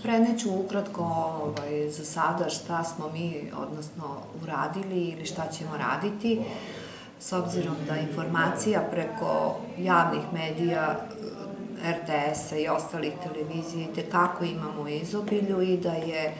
Preneću ukratko za sada šta smo mi, odnosno uradili ili šta ćemo raditi, s obzirom da informacija preko javnih medija, RTS-a i ostalih televizija itekako imamo u izobilju i da je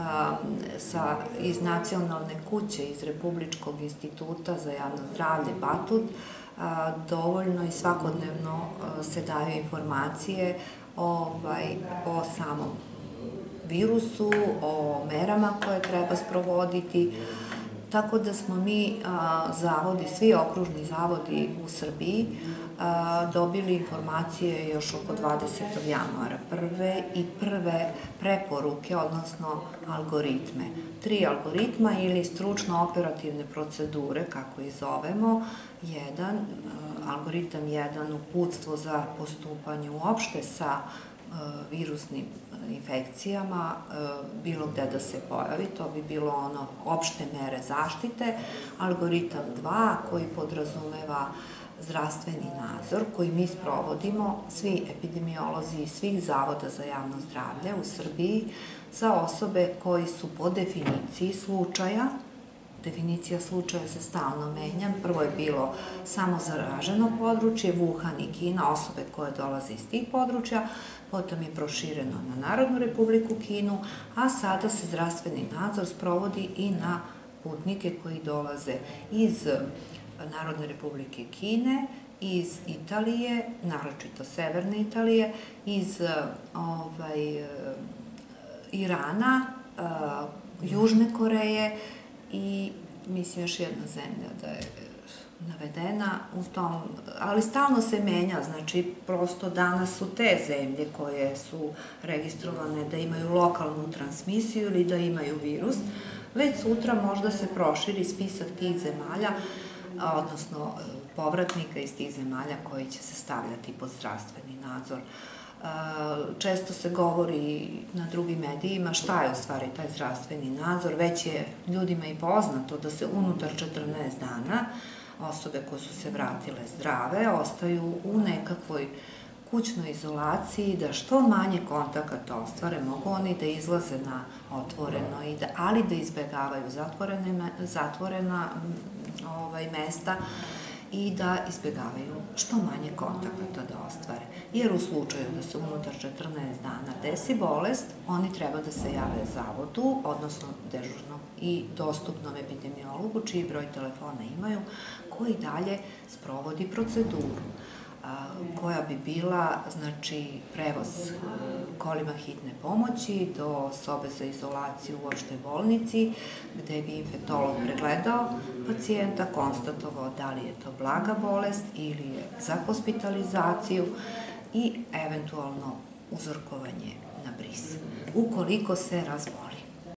iz nacionalne kuće, iz Republičkog instituta za javno zdravlje Batut, dovoljno i svakodnevno se daju informacije o samom virusu, o merama koje treba sprovoditi, tako da smo mi zavodi, svi okružni zavodi u Srbiji, dobili informacije još oko 20. januara. Prve preporuke, odnosno algoritme. 3 algoritma ili stručno-operativne procedure, kako ih zovemo. Algoritam 1, uputstvo za postupanje uopšte sa virusnim infekcijama, bilo gde da se pojavi, to bi bilo opšte mere zaštite. Algoritam 2, koji podrazumeva zdravstveni nadzor, koji mi sprovodimo, svi epidemiolozi iz svih zavoda za javno zdravlje u Srbiji, za osobe koji su po definiciji slučaja. Definicija slučaja se stalno menja. Prvo je bilo samo zaraženo područje, Wuhan i Kina, osobe koje dolaze iz tih područja, potom je prošireno na Narodnu Republiku Kinu, a sada se zdravstveni nadzor sprovodi i na putnike koji dolaze iz Narodne Republike Kine, iz Italije, naročito severne Italije, iz Irana, Južne Koreje i mislim još jedna zemlja da je navedena u tom, ali stalno se menja, znači prosto danas su te zemlje koje su registrovane da imaju lokalnu transmisiju ili da imaju virus, već sutra možda se proširi spisak tih zemalja, odnosno povratnika iz tih zemalja koji će se stavljati pod zdravstveni nadzor. Često se govori na drugim medijima šta je u stvari taj zdravstveni nadzor, već je ljudima i poznato da se unutar 14 dana osobe koje su se vratile zdrave ostaju u nekakvoj kućnoj izolaciji, da što manje kontakata ostvare, mogu oni da izlaze na otvoreno, ali da izbegavaju zatvorena mesta i da izbegavaju što manje kontakata da ostvare. Jer u slučaju da se unutar 14 dana desi bolest, oni treba da se jave zavodu, odnosno dežurnom i dostupnom epidemiologu, čiji broj telefona imaju, koji dalje sprovodi proceduru koja bi bila, znači, prevoz kolima hitne pomoći do sobe za izolaciju u opštoj bolnici, gde bi infektolog pregledao pacijenta, konstatovao da li je to blaga bolest ili je za hospitalizaciju i eventualno uzorkovanje na bris, ukoliko se razboli.